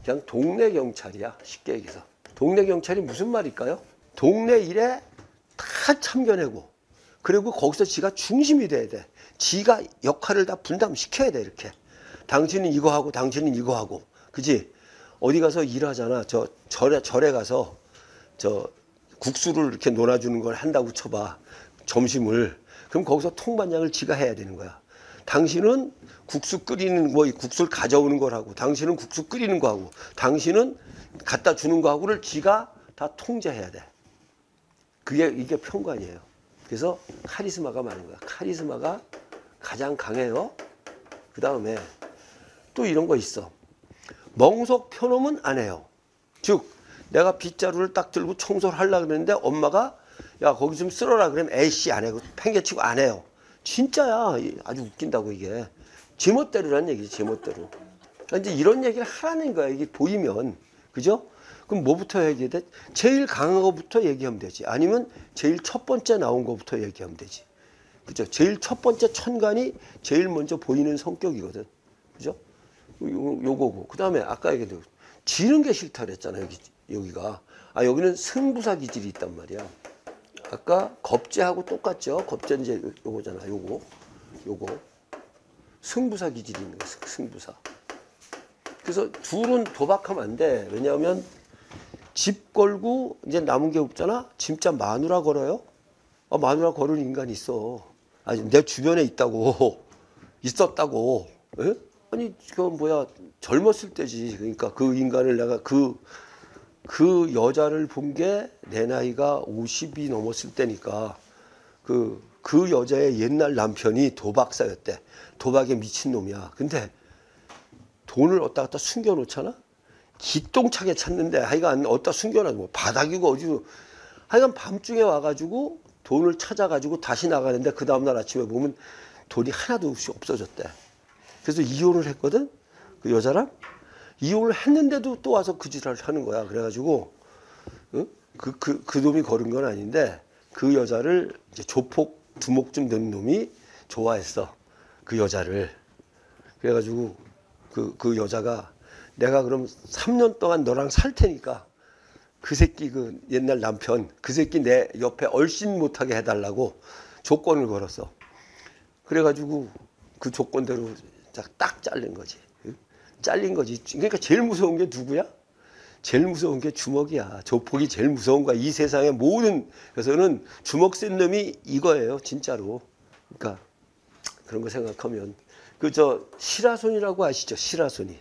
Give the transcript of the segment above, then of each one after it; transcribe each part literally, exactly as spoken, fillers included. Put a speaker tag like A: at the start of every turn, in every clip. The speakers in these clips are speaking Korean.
A: 그냥 동네 경찰이야. 쉽게 얘기해서. 동네 경찰이 무슨 말일까요? 동네 일에 다 참견하고 그리고 거기서 지가 중심이 돼야 돼. 지가 역할을 다 분담시켜야 돼. 이렇게. 당신은 이거 하고 당신은 이거 하고. 그지? 어디 가서 일하잖아. 저 절에, 절에 가서 저 국수를 이렇게 논아주는 걸 한다고 쳐봐. 점심을. 그럼 거기서 통반장을 지가 해야 되는 거야. 당신은 국수 끓이는 뭐 국수를 가져오는 걸 하고 당신은 국수 끓이는 거 하고 당신은 갖다 주는 거 하고를 지가 다 통제해야 돼. 그게 이게 평관이에요. 그래서 카리스마가 많은 거야. 카리스마가 가장 강해요. 그 다음에 또 이런 거 있어. 멍석 펴놓으면 안 해요. 즉 내가 빗자루를 딱 들고 청소를 하려고 그랬는데 엄마가 야 거기 좀 쓸어라 그러면 에이씨 안 해고 팽개치고 안 해요. 진짜야. 아주 웃긴다고 이게. 제멋대로란 얘기지. 제멋대로. 이제 이런 얘기를 하라는 거야. 이게 보이면. 그죠? 그럼 뭐부터 얘기해야 돼? 제일 강한 거부터 얘기하면 되지. 아니면 제일 첫 번째 나온 거부터 얘기하면 되지. 그죠? 제일 첫 번째 천간이 제일 먼저 보이는 성격이거든. 그죠? 요, 요거고. 그 다음에 아까 얘기했던 지는 게 싫다 그랬잖아. 여기, 여기가. 아, 여기는 승부사 기질이 있단 말이야. 아까 겁재하고 똑같죠? 겁재 이제 요거잖아. 요거. 요거. 승부사 기질이 있는 거야. 승부사. 그래서 둘은 도박하면 안 돼. 왜냐하면 집 걸고 이제 남은 게 없잖아. 진짜 마누라 걸어요? 아, 마누라 걸을 인간이 있어. 아니 내 주변에 있다고. 있었다고. 에? 아니 그건 뭐야 젊었을 때지. 그러니까 그 인간을 내가 그 그 여자를 본 게 내 나이가 오십이 넘었을 때니까 그 그 여자의 옛날 남편이 도박사였대. 도박에 미친 놈이야. 근데 돈을 어디다 갖다 숨겨놓잖아? 기똥차게 찾는데 하여간 어디다 숨겨놔도 뭐 바닥이고 어디로 하여간 밤중에 와가지고 돈을 찾아가지고 다시 나가는데 그 다음날 아침에 보면 돈이 하나도 없이 없어졌대. 그래서 이혼을 했거든? 그 여자랑? 이혼을 했는데도 또 와서 그 짓을 하는 거야. 그래가지고 응? 그, 그, 그 놈이 걸은 건 아닌데 그 여자를 이제 조폭 두목쯤 된 놈이 좋아했어. 그 여자를. 그래가지고 그, 그 여자가 내가 그럼 삼 년 동안 너랑 살 테니까 그 새끼 그 옛날 남편 그 새끼 내 옆에 얼씬 못하게 해달라고 조건을 걸었어. 그래가지고 그 조건대로 딱 잘린 거지. 잘린 거지. 그러니까 제일 무서운 게 누구야? 제일 무서운 게 주먹이야. 조폭이 제일 무서운 거야. 이 세상의 모든 그래서는 주먹 센 놈이 이거예요. 진짜로. 그러니까 그런 거 생각하면 그 저 시라손이라고 아시죠? 시라손이.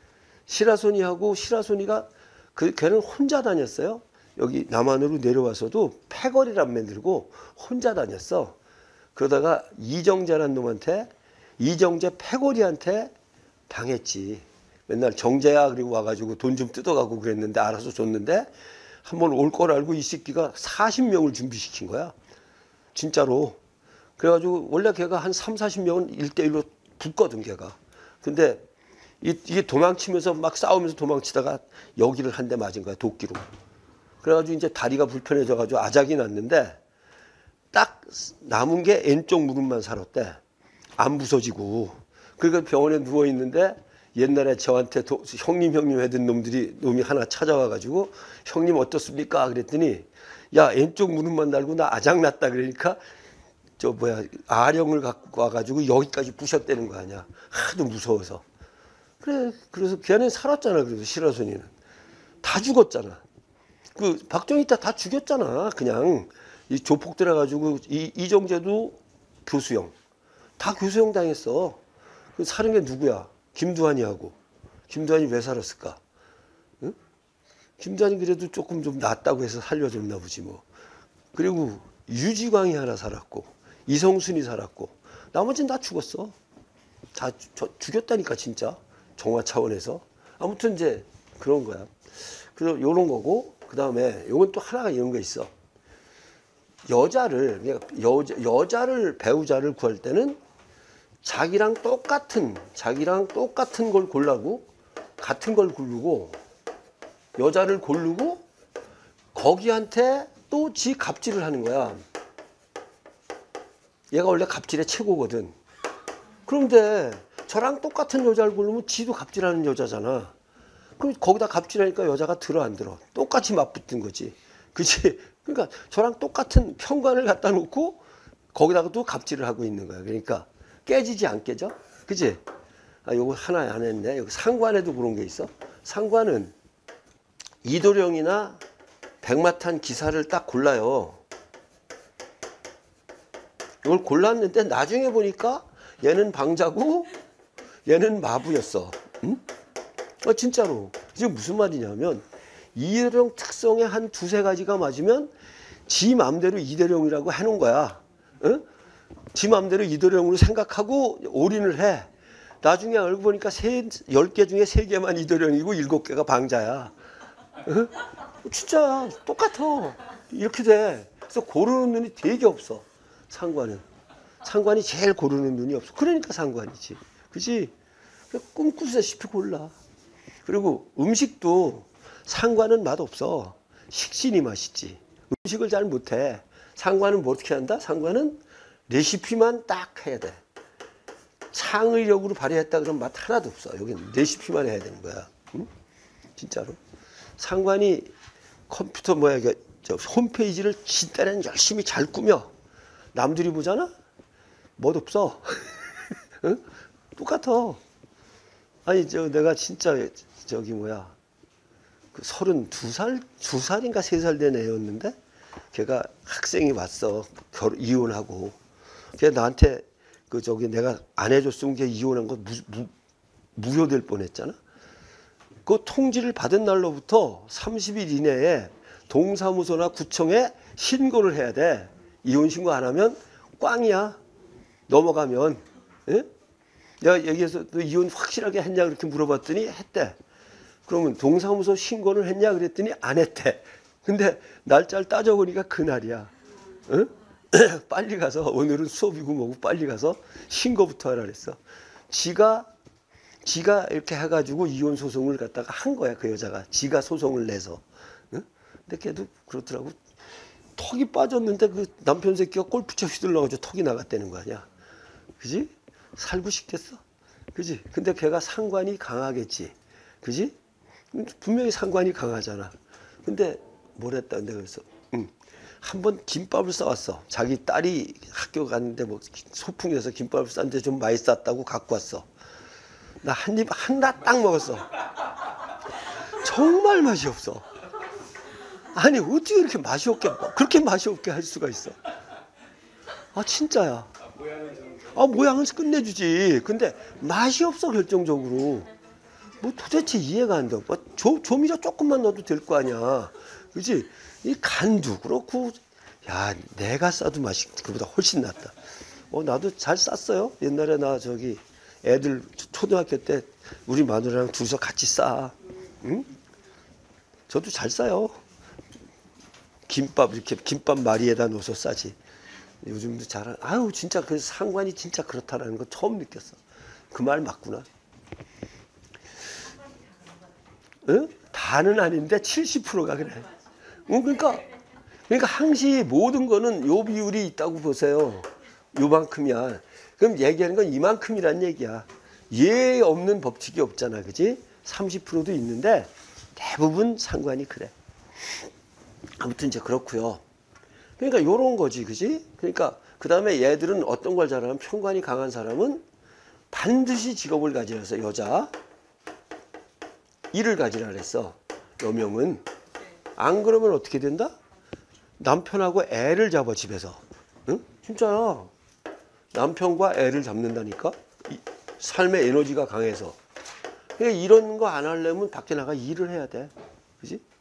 A: 시라손이하고 시라손이가 그 걔는 혼자 다녔어요. 여기 남한으로 내려와서도 패거리란 만들고 혼자 다녔어. 그러다가 이정재라는 놈한테 이정재 패거리한테 당했지. 맨날 정재야 그리고 와가지고 돈 좀 뜯어가고 그랬는데 알아서 줬는데 한번 올 걸 알고 이 새끼가 사십 명을 준비시킨 거야. 진짜로. 그래가지고 원래 걔가 한 삼, 사십 명은 일 대 일로 붙거든 걔가. 근데 이게 도망치면서 막 싸우면서 도망치다가 여기를 한 대 맞은 거야. 도끼로. 그래가지고 이제 다리가 불편해져가지고 아작이 났는데 딱 남은 게 왼쪽 무릎만 살았대. 안 부서지고. 그러니까 병원에 누워있는데 옛날에 저한테 도, 형님 형님 하던 놈들이 놈이 하나 찾아와가지고 형님 어떻습니까? 그랬더니 야 왼쪽 무릎만 달고 나 아작 났다 그러니까 저 뭐야 아령을 갖고 와가지고 여기까지 부셨다는 거 아니야. 하도 무서워서. 그래 그래서 걔는 살았잖아. 그래서 시라손이는 다 죽었잖아. 그 박정희 때 다 죽였잖아. 그냥 이 조폭 들어가지고 이 이정재도 교수형 다 교수형 당했어. 그 살은 게 누구야? 김두한이하고. 김두한이 왜 살았을까? 응? 김두한이 그래도 조금 좀 낫다고 해서 살려줬나 보지 뭐. 그리고 유지광이 하나 살았고 이성순이 살았고 나머지는 다 죽었어. 다 저, 죽였다니까 진짜. 정화 차원에서. 아무튼 이제 그런 거야. 그래서 요런 거고 그 다음에 요건 또 하나가 이런 거 있어. 여자를 여자, 여자를 배우자를 구할 때는 자기랑 똑같은 자기랑 똑같은 걸 골라고 같은 걸 고르고 여자를 고르고 거기한테 또 지 갑질을 하는 거야. 얘가 원래 갑질의 최고거든. 그런데 저랑 똑같은 여자를 고르면 지도 갑질하는 여자잖아. 그럼 거기다 갑질하니까 여자가 들어 안 들어? 똑같이 맞붙은 거지. 그치? 그러니까 저랑 똑같은 현관을 갖다 놓고 거기다가 또 갑질을 하고 있는 거야. 그러니까 깨지지 안 깨져? 그치? 아, 요거 하나 안 했네. 여기 상관에도 그런 게 있어. 상관은 이도령이나 백마탄 기사를 딱 골라요. 이걸 골랐는데 나중에 보니까 얘는 방자고 얘는 마부였어. 응? 아, 진짜로. 이게 무슨 말이냐면 이도령 특성의 한 두세 가지가 맞으면 지 맘대로 이도령이라고 해놓은 거야. 응? 지 맘대로 이도령으로 생각하고 올인을 해. 나중에 알고 보니까 세, 열 개 중에 세 개만 이도령이고 일곱 개가 방자야. 응? 진짜 똑같아. 이렇게 돼. 그래서 고르는 눈이 되게 없어. 상관은. 상관이 제일 고르는 눈이 없어. 그러니까 상관이지. 그지? 꿈꾸시다시피 골라. 그리고 음식도 상관은 맛없어. 식신이 맛있지. 음식을 잘 못해. 상관은 뭐 어떻게 한다? 상관은 레시피만 딱 해야 돼. 창의력으로 발휘했다 그러면 맛 하나도 없어. 여기는 레시피만 해야 되는 거야. 응? 진짜로. 상관이 컴퓨터 뭐야, 저 홈페이지를 진짜는 열심히 잘 꾸며. 남들이 보잖아? 멋없어. 응? 똑같아. 아니, 저 내가 진짜 저기 뭐야. 그 서른두 살, 두 살인가 세 살 된 애였는데 걔가 학생이 왔어. 결혼, 이혼하고. 걔 나한테 그 저기 내가 안 해줬으면 걔 이혼한 거 무, 무, 무효될 뻔했잖아. 그 통지를 받은 날로부터 삼십 일 이내에 동사무소나 구청에 신고를 해야 돼. 이혼 신고 안 하면 꽝이야. 넘어가면. 예? 내가 얘기해서 너 이혼 확실하게 했냐 그렇게 물어봤더니 했대. 그러면 동사무소 신고를 했냐 그랬더니 안 했대. 근데 날짜를 따져보니까 그날이야. 응? 빨리 가서 오늘은 수업이고 뭐고 빨리 가서 신고부터 하라 그랬어. 지가 지가 이렇게 해가지고 이혼 소송을 갖다가 한 거야. 그 여자가 지가 소송을 내서. 응? 근데 걔도 그렇더라고. 턱이 빠졌는데 그 남편 새끼가 골프채 휘둘러가지고 턱이 나갔다는 거 아니야. 그지? 살고 싶겠어. 그지? 근데 걔가 상관이 강하겠지. 그지? 분명히 상관이 강하잖아. 근데 뭘 했다. 근데 그래서 응. 한번 김밥을 싸왔어. 자기 딸이 학교 갔는데 뭐 소풍에서 김밥을 쌌는데 좀 많이 쌌다고 갖고 왔어. 나 한 입 하나 딱 먹었어. 정말 맛이 없어. 아니 어떻게 이렇게 맛이 없게 그렇게 맛이 없게 할 수가 있어. 아 진짜야. 아 모양은 끝내주지. 근데 맛이 없어 결정적으로. 뭐 도대체 이해가 안 돼. 뭐 조, 조미료 조금만 넣어도 될 거 아니야. 그지? 이 간도 그렇고, 야, 내가 싸도 맛이 그보다 훨씬 낫다. 어, 나도 잘 쌌어요. 옛날에 나 저기 애들 초등학교 때 우리 마누라랑 둘이서 같이 싸. 응? 저도 잘 싸요. 김밥 이렇게 김밥 마리에다 넣어서 싸지. 요즘도 잘, 아유, 진짜 그 상관이 진짜 그렇다라는 거 처음 느꼈어. 그 말 맞구나. 응? 다는 아닌데 칠십 퍼센트가 그래. 응, 그러니까, 그러니까 항시 모든 거는 요 비율이 있다고 보세요. 요만큼이야. 그럼 얘기하는 건 이만큼이란 얘기야. 예 없는 법칙이 없잖아. 그지? 삼십 퍼센트도 있는데 대부분 상관이 그래. 아무튼 이제 그렇고요. 그러니까 요런 거지. 그지? 그러니까 그 다음에 얘들은 어떤 걸 잘하면 편관이 강한 사람은 반드시 직업을 가지라서 여자 일을 가지라 그랬어. 여명은. 안 그러면 어떻게 된다? 남편하고 애를 잡아 집에서. 응? 진짜야. 남편과 애를 잡는다니까. 이, 삶의 에너지가 강해서. 그러니까 이런 거 안 하려면 밖에 나가 일을 해야 돼. 그지?